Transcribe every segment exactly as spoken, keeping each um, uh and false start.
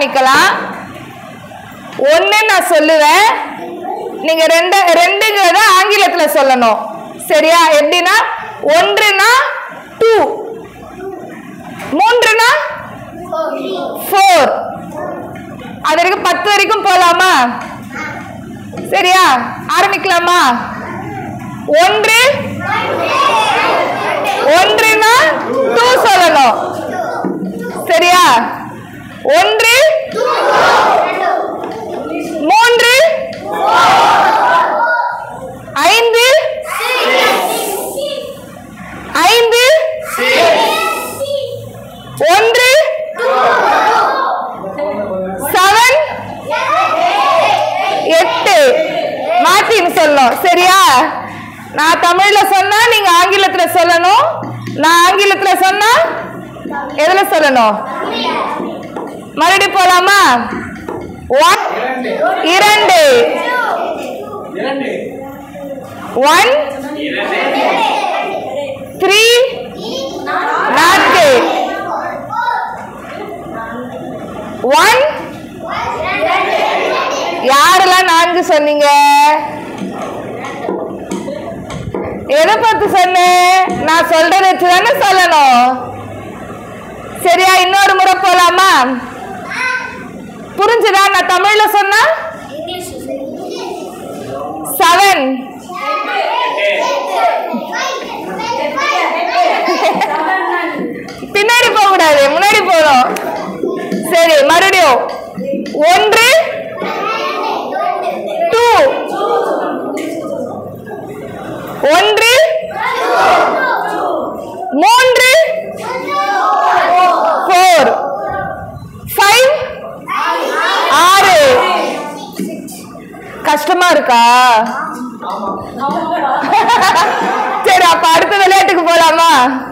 ஆரம்பிக்கலாம். ஒன்னு நான் சொல்லுவேன், நீங்க ரெண்டு ரெண்டுங்கிறத ஆங்கிலத்துல சொல்லணும். சரியா? எப்படின்னா ஒன்றுனா டூ, மூன்றுனா ஃபோர், அது வரைக்கும் பத்து வரைக்கும் போலாமா? சரியா? ஆரம்பிக்கலாமா? ஒன்று ஒன்றுனா டூ சொல்லணும். சரியா? ஒன்று, மூன்று, ஐந்து, ஐந்து, ஒன்று, செவன், எட்டு மாத்தின்னு சொல்லணும். சரியா? நான் தமிழ்ல சொன்னா நீங்க ஆங்கிலத்துல சொல்லணும். நான் ஆங்கிலத்துல சொன்னா எதுல சொல்லணும்? மறுபடியும் போலாமா? ஒன், இரண்டு, ஒன், த்ரீ, நான்கு, ஒன், யாரெல்லாம் நான்கு சொன்னீங்க? எதை பார்த்து சொன்னேன்? நான் சொல்றதை வச்சுதானே சொல்லணும். சரியா? இன்னொரு முறை போலாமா? புரிஞ்சுதா? நான் தமிழ்ல சொன்னா செவன், பின்னாடி போக கூடாது, முன்னாடி போறோம். சரி, மறுபடியும் ஒன்று, டூ, ஒன்று, மூன்று, ஃபோர், ஃபைவ், ஆறு. கஷ்டமா இருக்கா? சரி, அப்ப அடுத்த விளையாட்டுக்கு போலாமா?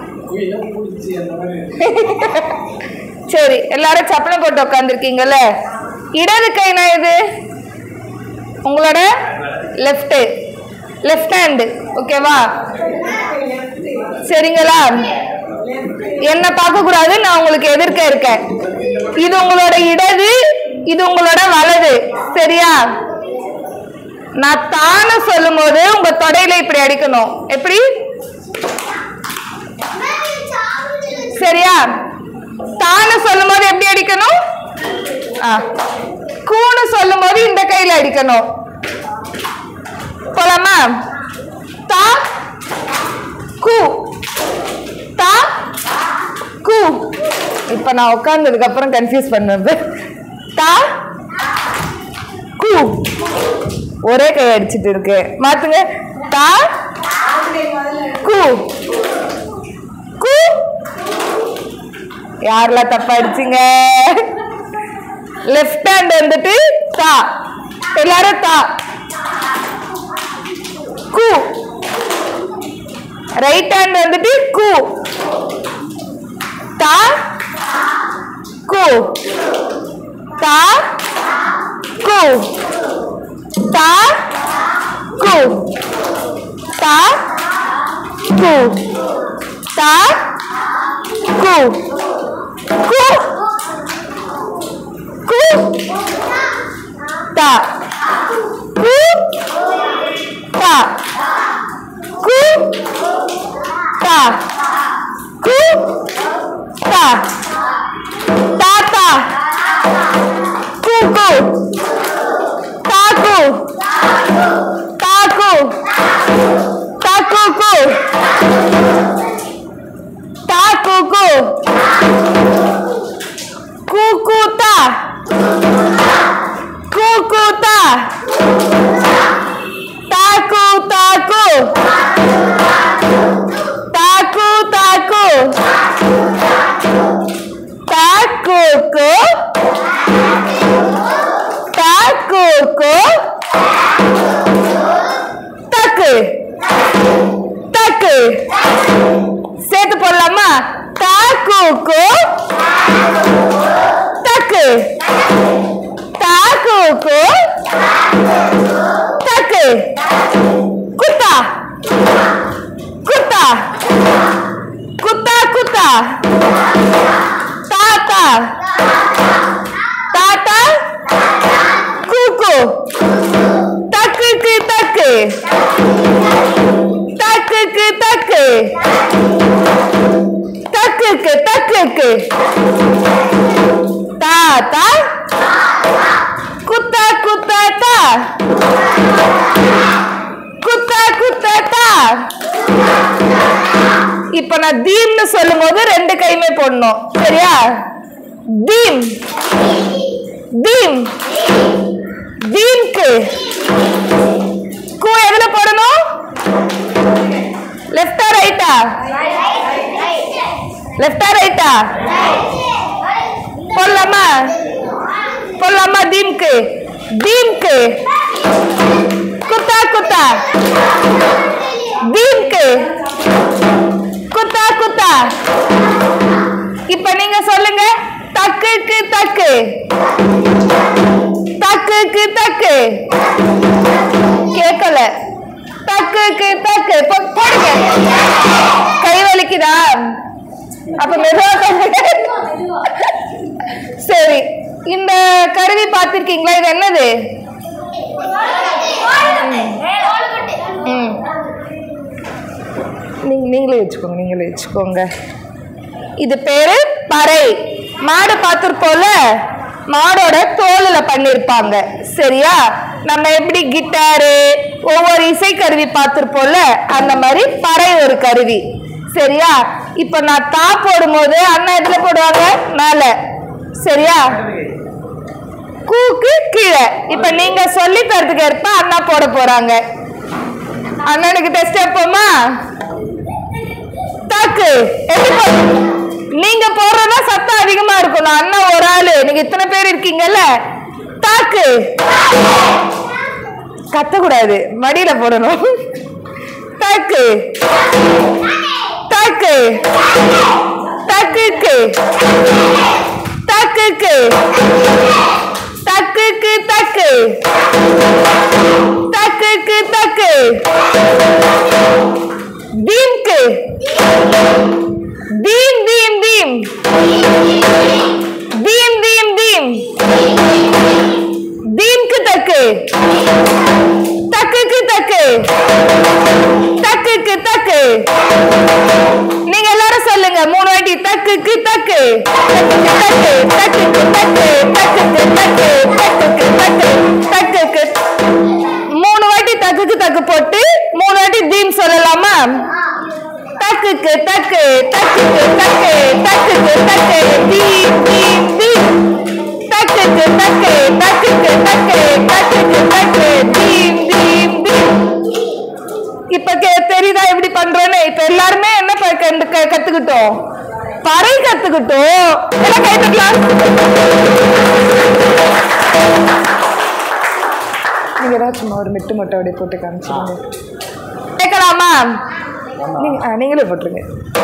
சரி, எல்லாரும் சப்பளம் போட்டு உட்காந்துருக்கீங்கல்ல. இடது கைனா இது உங்களோட லெஃப்ட் லெஃப்ட் ஹேண்ட். ஓகேவா? சரிங்களா? என்ன பார்க்க கூடாது, நான் உங்களுக்கு எதிர்க்க இருக்கேன். இது உங்களோட இடது, இது உங்களோட வலது. சரியா? நான் தான சொல்லும் போது உங்க தொடையில இப்படி அடிக்கணும். எப்படி? சரியா? தான சொல்லும் போது எப்படி அடிக்கணும்? கூன்னு சொல்லும் போது இந்த கையில அடிக்கணும். போலாமா? தா கு, தா கு. இப்ப நான் உட்கார்ந்ததுக்கு அப்புறம் கன்ஃபியூஸ் பண்ணது. தா கு, ஒரே கை அடிச்சிட்டு இருக்கு. மாத்துங்க. தா கு, கு. யாரெல்லாம் தப்பா அடிச்சீங்க? லெஃப்ட் ஹேண்ட் வந்துட்டு தா. எல்லாரும் தா கு. ரைட் ஹேண்ட் வந்துட்டு கு. தா கு, தா கு, தா கு, தா கு, தா கு, கு, கு, தா கு, தா கு, தா கு, தா. தாத்தா கூக்கு, தாக்கு, தாக்கு, தாக்குக்கு, தாக்குக்கு, கூக்குத்தா, கூக்குத்தா, தாக்கு, தாக்கு, தாக்கு, தாக்கு, தாக்குக்கு, தாக்குக்கு, தக்கு, தக்கு. சேர்த்து போடலாமா? தாக்குக்கு, தக்கு, தாக்குக்கு, தக்கு. குத்தா, குத்தா, குத்தா, குத்தா. தாத்தா, தக்குக்கு தக்குக்கு தா தா குத்தா குத்தா தா குத்தா குத்தா தா. இப்ப நான் தீம்னு சொல்லும் போது ரெண்டு கையுமே போடணும். சரியா? தீம் தீம் தீம்க்கு கூ எதுல போடணும்? லெஃப்டா ரைட்டா? லெஃப்டா ரைட்டா? போடலாமா? போடலாமா? தீம்க்கு தீம்க்கு குத்தா குத்தா தீம்க்கு குத்தா குத்தா. இப்ப நீங்க சொல்லுங்க. தக்குக்கு தக்கு தக்குக்கு தக்கு. கேட்கல. தக்குக்கு தக்கு போடுங்க. கை வலிக்குதா? அப்ப மெதுவா. சரி, இந்த கருவி பார்த்திருக்கீங்களா? இது என்னது? நீங்களே வச்சுக்கோங்க நீங்களே வச்சுக்கோங்க இது பேரு பறை. மாடு பார்த்திருப்போம்ல, மாடோட தோலுல பண்ணிருப்பாங்க. சரியா? நம்ம எப்படி கிட்டாரு ஒவ்வொரு இசை கருவி பார்த்திருப்போம்ல, அந்த மாதிரி பறை ஒரு கருவி. சரியா? இப்ப நான் தா போடும் போது அண்ணா எதுல போடுவாங்க? மேல. சரியா? கூக்கு கீழே. இப்ப நீங்க சொல்லி தரதுக்கு ஏற்ப அண்ணா போட போறாங்க. அண்ணனுக்கு டெஸ்ட் வைப்போமா? தாக்கு நீங்க போடுறதா சத்தம் அதிகமா இருக்கணும். அண்ணா ஒரு ஆளு, நீங்க இத்தனை பேர் இருக்கீங்கல்ல. தாக்கு கத்தக்கூடாது, மடியில போடணும். தாக்கு தாக்கு தக்குக்கு தக்குக்கு தக்குக்கு தக்கு தக்குக்கு தக்கு. தீம்க்கு தீம் தீம் தீம் தீம் தீம் தீம் தீம்க்கு தக்கு தக்குக்கு தக்கு தக்குக்கு தக்கு. நீங்க எல்லாரும் சொல்லுங்க மூணு வாட்டி. தக்குக்கு தக்கு தக்கு தக்குக்கு தக்கு தக்குக்கு தக்கு தக்குக்கு தக்கு தக்குக்கு. மூணு வாட்டி தக்குக்கு தக்கு போட்டு மூணு வாட்டி தீம் சொல்லலாமா? தக்குக்கு தக்கு தக்குக்கு தக்கு தக்குக்கு தக்கு தீம் தீம் தீம் தக்குக்கு தக்கு தக்குக்கு தக்கு தக்குக்கு தக்கு தீம் தீம் தீம். இப்ப தெரியுதா எப்படி பண்றோன்னு? இப்ப எல்லாருமே என்ன கத்துக்கிட்டோம்? பறை கத்துக்கிட்டோம். எல்லாம் கைத்தட்டலாம். நீங்க ஏதாச்சும் ஒரு மிட்டு மட்டும் அப்படியே போட்டு காமிச்சிருங்க. கேட்கலாமா? நீங்களே போட்டுருங்க.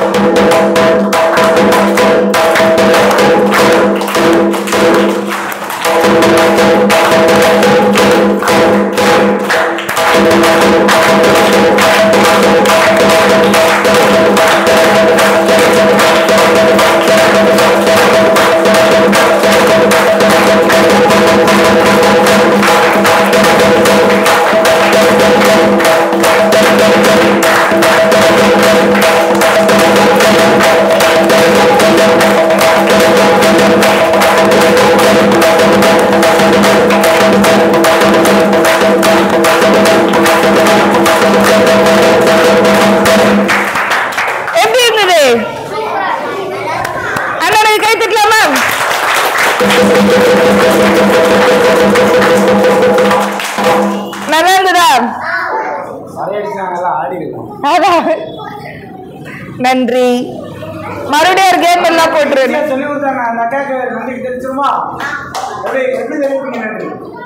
நன்றி. மறுபடியும் ஒரு கேம் எல்லாம் போட்டுருங்க. சொல்லி கொடுத்தாங்க அந்த அக்காக்கு நன்றி தெரிஞ்சுமா? எப்படி எப்படி தெரிஞ்சுங்க? நன்றி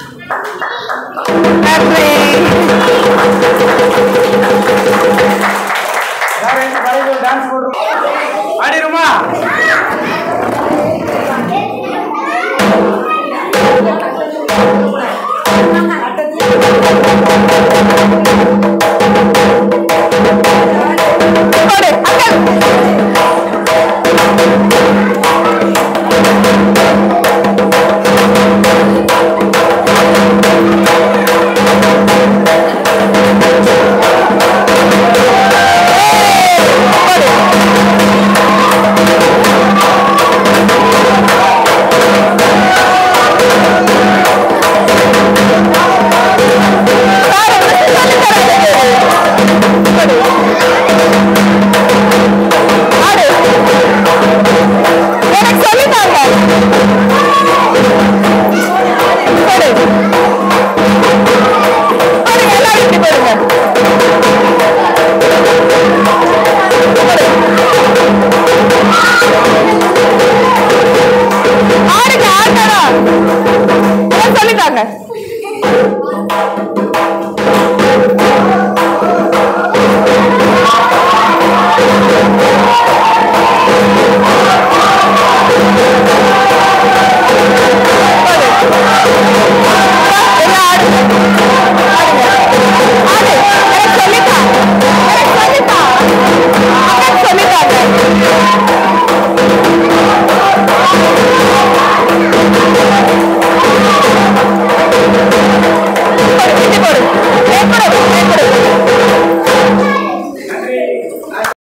நன்றி. டான்ஸ் போடுறோம். ஆடிருமா?